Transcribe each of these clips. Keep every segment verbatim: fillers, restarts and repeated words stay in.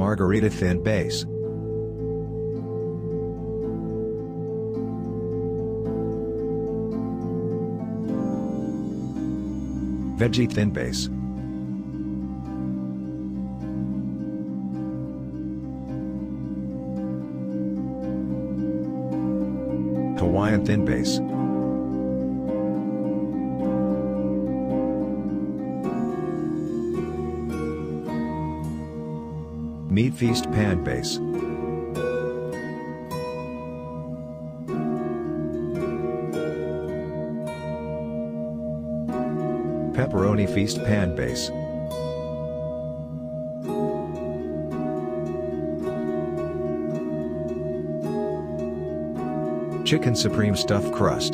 margarita thin base. Veggie thin base. Hawaiian thin base. Meat feast pan base. Pepperoni feast pan base. Chicken supreme stuffed crust.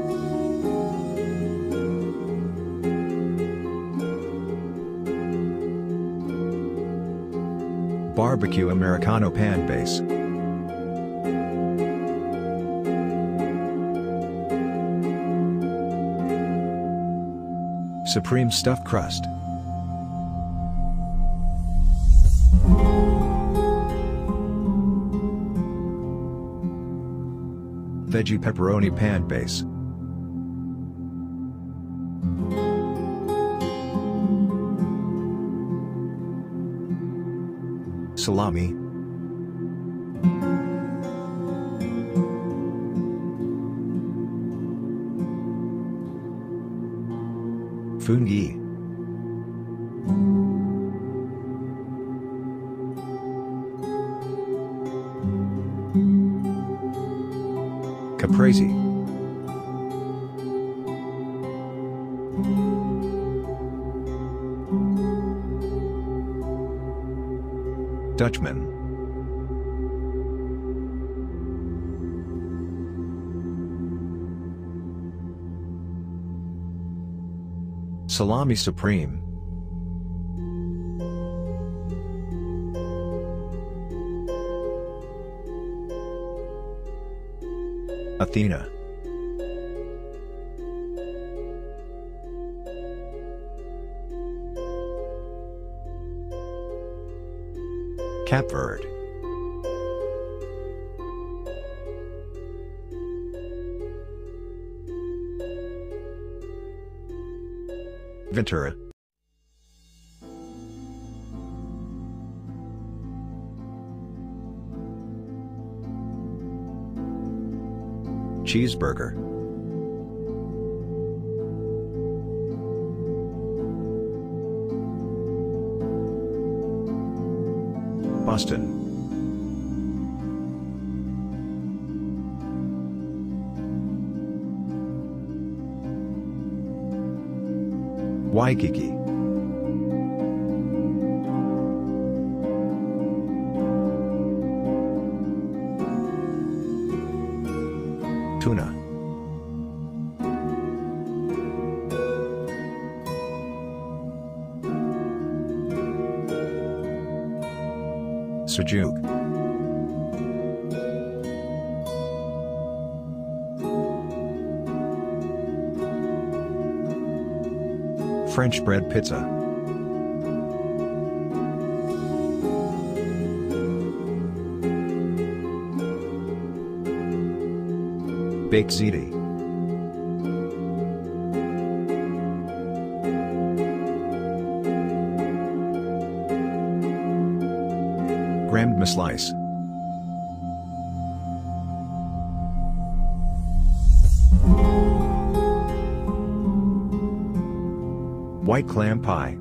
Barbecue Americano pan base. Supreme stuffed crust. Veggie pepperoni pan base. Salami. Fungi. Caprese. Dutchman. Salami supreme. Athena. Cape Verde. Ventura. Cheeseburger. Boston. Waikiki. Tuna. Sujuk. French bread pizza. Baked ziti. Graham slice. White clam pie.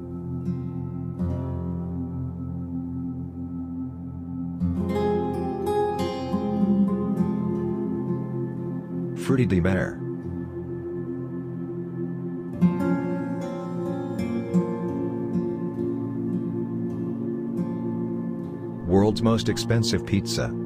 Fruity de mer. World's most expensive pizza.